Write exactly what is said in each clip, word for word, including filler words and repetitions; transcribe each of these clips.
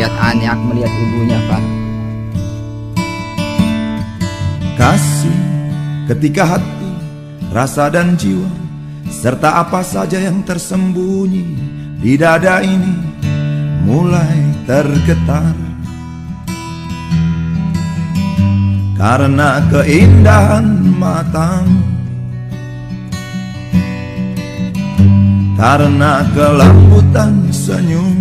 melihat anak, melihat ibunya, Pak. Kasih ketika hati, rasa dan jiwa, serta apa saja yang tersembunyi di dada ini mulai tergetar karena keindahan matamu, karena kelembutan senyum,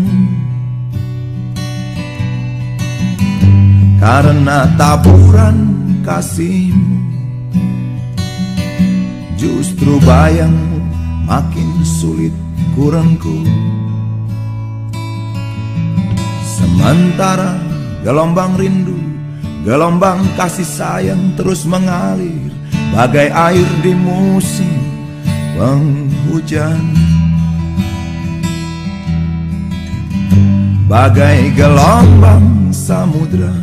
karena taburan kasihmu. Justru bayangmu makin sulit kurangku. Sementara gelombang rindu, gelombang kasih sayang terus mengalir bagai air di musim penghujan, bagai gelombang samudra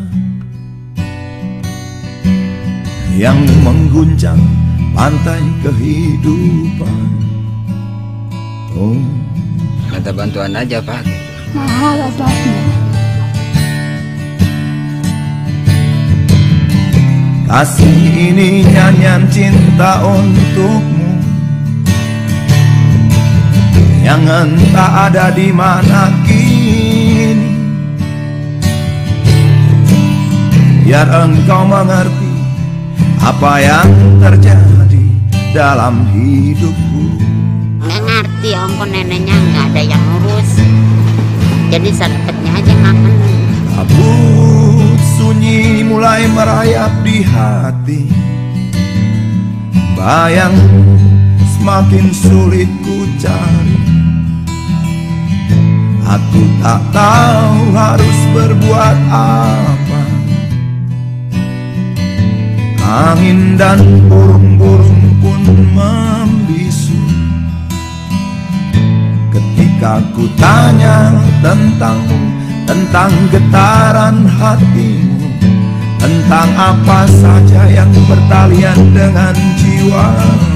yang mengguncang pantai kehidupan. Oh, Minta bantuan aja, Pak. Mahal obatnya. Kasih ini nyanyian cinta untukmu yang entah ada di mana kini. Biar engkau mengerti apa yang terjadi dalam hidupku. Nggak ngerti, ongko neneknya nggak ada yang ngurus, jadi sedekatnya aja makan. Kabut sunyi mulai merayap di hati, bayang semakin sulit ku cari. Aku tak tahu harus berbuat apa. Angin dan burung-burung pun membisu ketika ku tanya tentangmu, tentang getaran hatimu, tentang apa saja yang bertalian dengan jiwamu.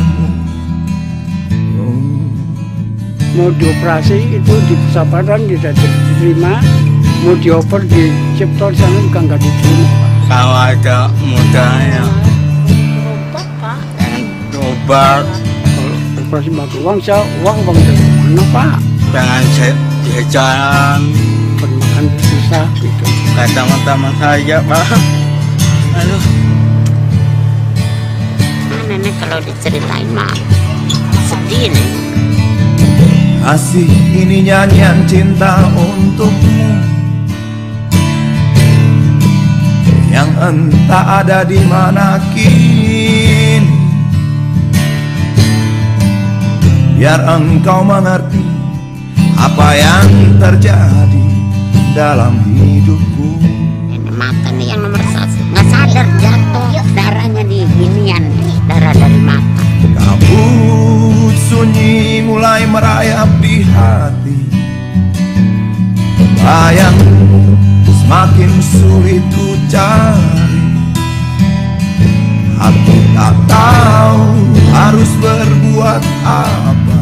Oh. Mau dioperasi itu di Pesapadan tidak diterima, mau dioper di Cipto sana juga nggak diterima, Pak. Kalau ada mudanya Obat, Pak. pengen obat, Operasi batu uang, saya uang bang dari mana, Pak? pengen jalan Makan susah gitu. ke teman-teman saya, Pak. Aduh, Nah, nenek kalau diceritain mah sedih nih. Kasih ini nyanyian cinta untukmu yang entah ada di mana kini. Biar engkau mengerti apa yang terjadi dalam hidupku. Ini mata nih yang nomor satu, nggak sadar jatuh darahnya di ginian, darah dari mata. Kabut sunyi mulai merayap di hati, bayangmu semakin sulit ku cari. Aku tak tahu harus berbuat apa.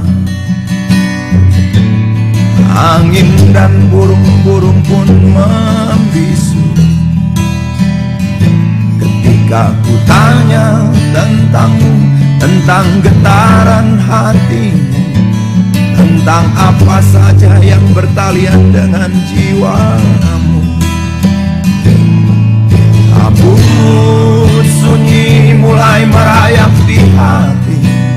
Angin dan burung-burung pun membisu ketika ku tanya tentangmu, tentang getaran hatimu, tentang apa saja yang bertalian dengan jiwamu. Kabut sunyi mulai merayap di hati,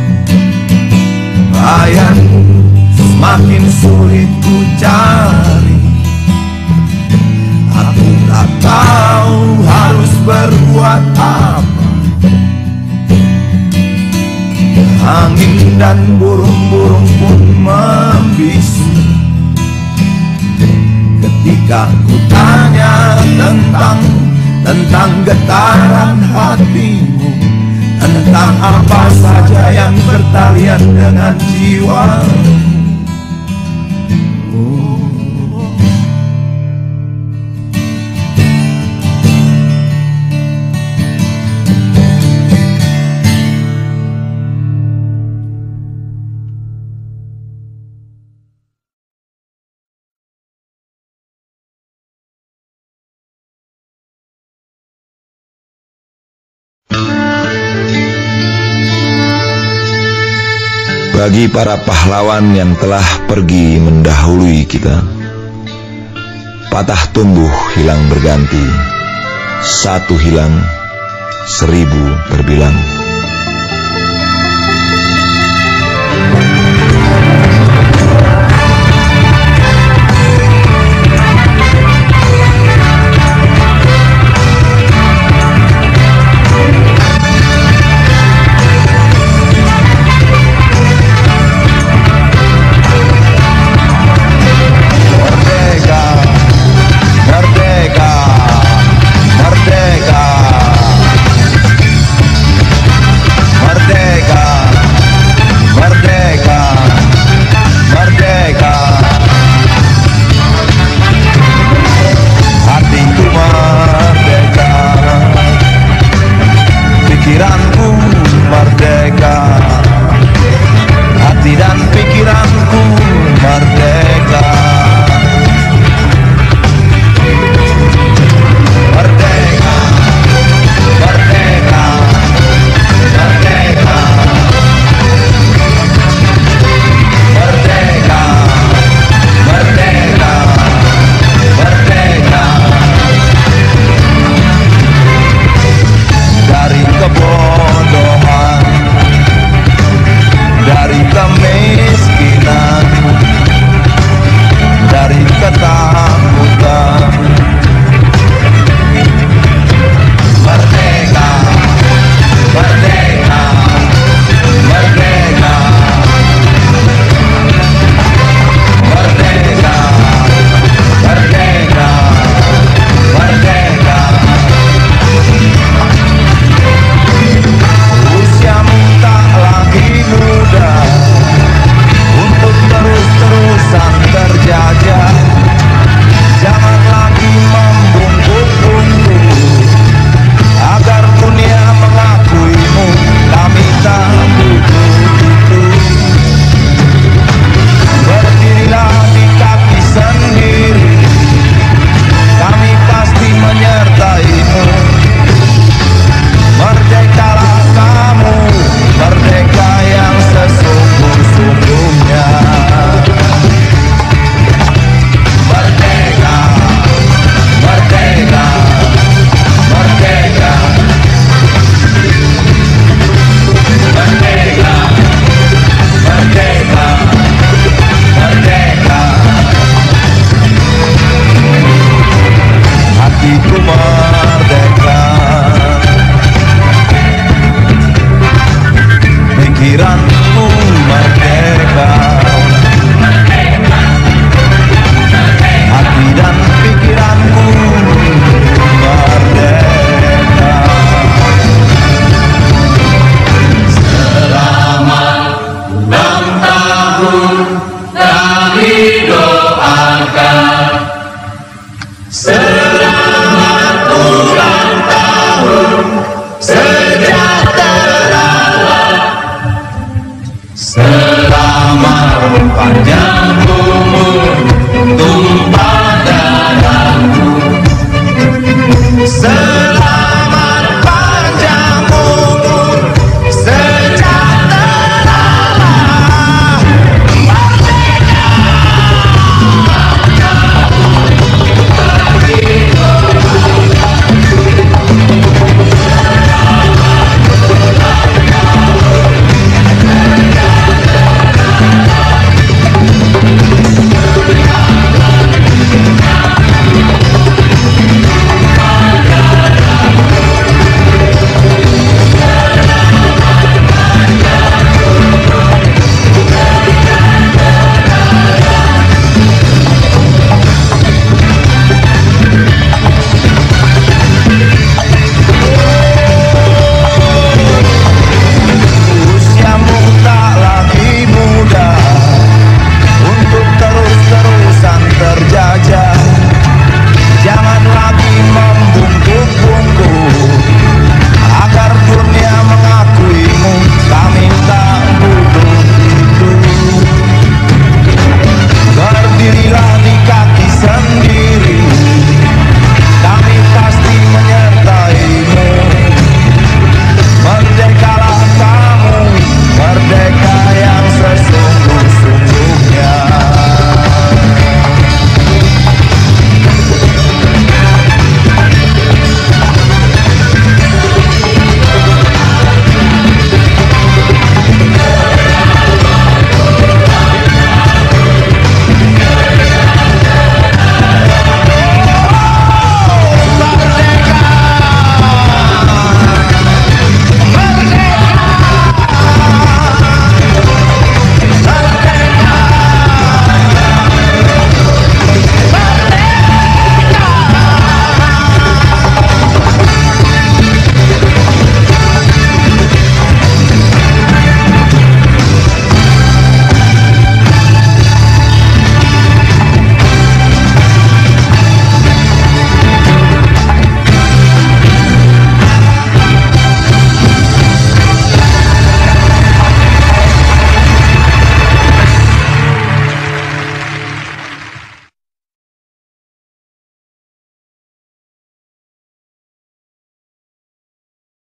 bayangmu semakin sulit ku cari. Aku tak tahu harus berbuat apa. Angin dan burung-burung pun membisu ketika ku tanya tentang tentang getaran hatimu, tentang apa saja yang bertalian dengan jiwamu. Bagi para pahlawan yang telah pergi mendahului kita, patah tumbuh hilang berganti, satu hilang, seribu terbilang.